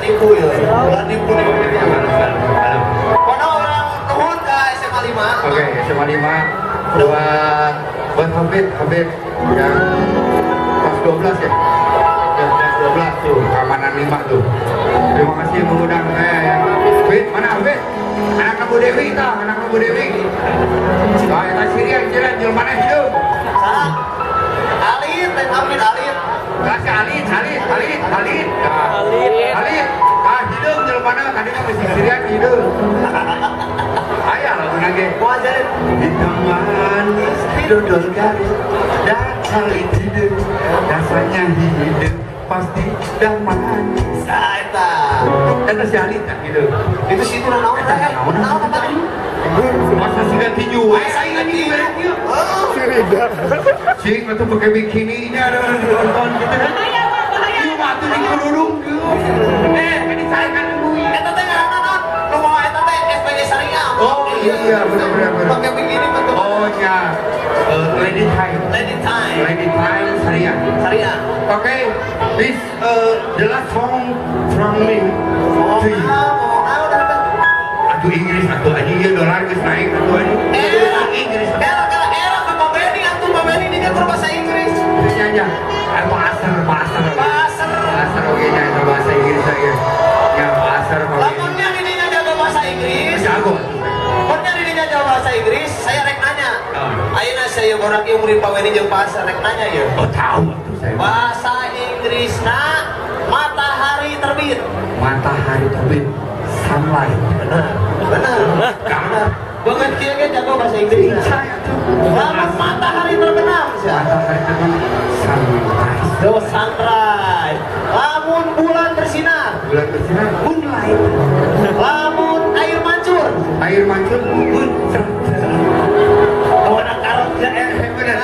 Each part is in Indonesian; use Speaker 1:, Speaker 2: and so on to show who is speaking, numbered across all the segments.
Speaker 1: nipu ya. Ulah nipu. Kono orang nuhun ke SMA 5.
Speaker 2: Oke, SMA 5 buat Habib yang kelas 12 ya. Yang kelas 12 tuh, keamanan 5 tuh. Terima kasih mengundang yang Habib, mana Habib? Anak Ibu Dewi tah, anak Ibu Dewi. Wah, eta sirian jelmana hidup.
Speaker 1: Salah. Alit, Alit.
Speaker 2: Kasih Alit. Ah, hidup jelmana kadina mesti sirian hidup. Aya lagu nage.
Speaker 1: Mau ajarin.
Speaker 2: Hitam manis, dodol garis, dan saling hidup. Rasanya hidup pasti dah manis.
Speaker 1: Saeta.
Speaker 2: Eta si Alit tak hidup.
Speaker 1: Itu situ naon teh? Naon teh?
Speaker 2: Masa sih ganti jual? Saya ganti jual. Cing itu pakai bikininya ada nonton gitu kan? Iya batu di kerudung. Ini saya kan bui.
Speaker 1: Eta teh ngaranna nu mau eta teh SPG Syariah.
Speaker 2: Oh iya benar.
Speaker 1: Pakai begini betul.
Speaker 2: Oh ya, Lady Time Syariah. Okay, this the last song from me to you. Atuh Inggris atuh aja ya dolar geus naik atuh aja. Inggris.
Speaker 1: Era Pak Beni dia ke bahasa Inggris.
Speaker 2: Ya. Pasar oke nya itu bahasa Inggris saya. Ya pasar oke.
Speaker 1: Lamunnya dirinya jago bahasa Inggris.
Speaker 2: Jago.
Speaker 1: Lamunnya dirinya jago bahasa Inggris, saya rek nanya. Ayeuna saya borak ieu murid Pak Beni jeung pasar rek nanya ya.
Speaker 2: Oh tahu atuh saya.
Speaker 1: Bahasa Inggrisna matahari terbit.
Speaker 2: Matahari terbit. Sunlight.
Speaker 1: Benar. Banget kieu ge jago bahasa Inggris. Lamun matahari terbenam,
Speaker 2: Matahari terbit. Sunrise.
Speaker 1: Sunrise. Lamun bulan bersinar.
Speaker 2: Moonlight.
Speaker 1: Lamun air mancur.
Speaker 2: Moon.
Speaker 1: Kawan karot ya
Speaker 2: Bener.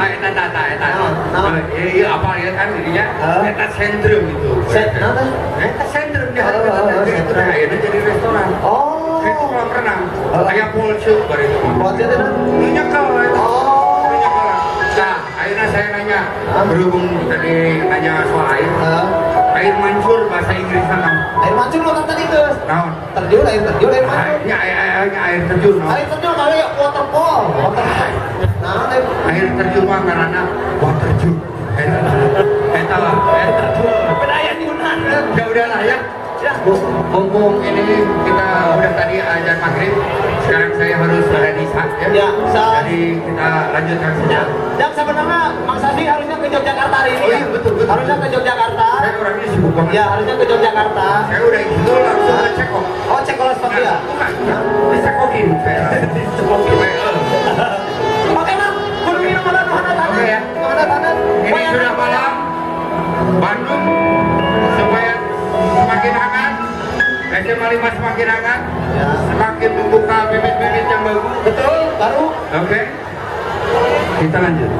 Speaker 2: Iya apa ya kan dirinya? Eta sentrum itu. Eta sentrum di itu akhirnya jadi restoran.
Speaker 1: Oh.
Speaker 2: Itu kolam renang. Kayak pool shoot baru itu.
Speaker 1: Buatnya teh.
Speaker 2: Nyekal itu. Nah, akhirnya saya nanya, berhubung tadi nanya soal air mancur bahasa Inggris apa?
Speaker 1: Air mancur lo tadi geus.
Speaker 2: Naon?
Speaker 1: Terjun air mancur.
Speaker 2: Ya air terjun.
Speaker 1: Air terjun kali ya waterfall. Nah,
Speaker 2: Air terjun mah ngaranna water jun. Eta lah, air terjun.
Speaker 1: Bedaya di Yunan.
Speaker 2: Ya udahlah ya. Mumpung ini kita udah tadi azan maghrib, sekarang saya harus ada di saat ya.
Speaker 1: Ya,
Speaker 2: jadi kita lanjutkan saja.
Speaker 1: Dan sebenarnya Mang Sandi harusnya ke Yogyakarta hari ini.
Speaker 2: Oh iya betul.
Speaker 1: Harusnya ke Yogyakarta.
Speaker 2: Saya orangnya sibuk banget.
Speaker 1: Ya, harusnya ke Yogyakarta.
Speaker 2: Saya udah itu langsung ngecek kok.
Speaker 1: Oh, cek koloscopy ya?
Speaker 2: Bukan. Dicekokin saya. Dicekokin.
Speaker 1: Oke, Mang. Kudu minum ada nuhana tanah.
Speaker 2: Oke ya.
Speaker 1: Nuhana tanah.
Speaker 2: Ini sudah malam. Bandung supaya semakin hangat. SMA 5 semakin hangat.
Speaker 1: Ya.
Speaker 2: Semakin membuka bibit-bibit yang bagus.
Speaker 1: Betul, baru.
Speaker 2: Oke. Kita lanjut.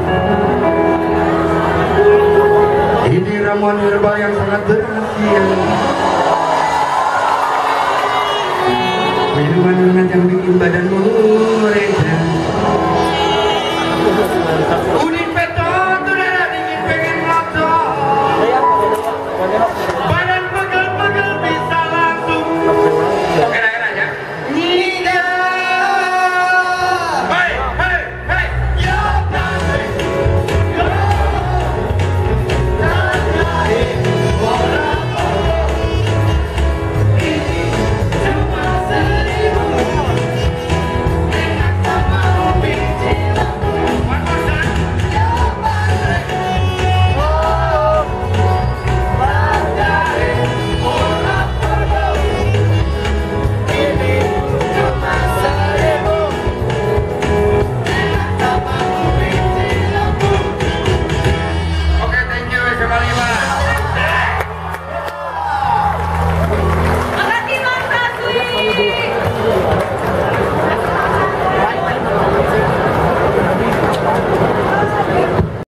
Speaker 2: Ini ramuan herbal yang sangat berhasil.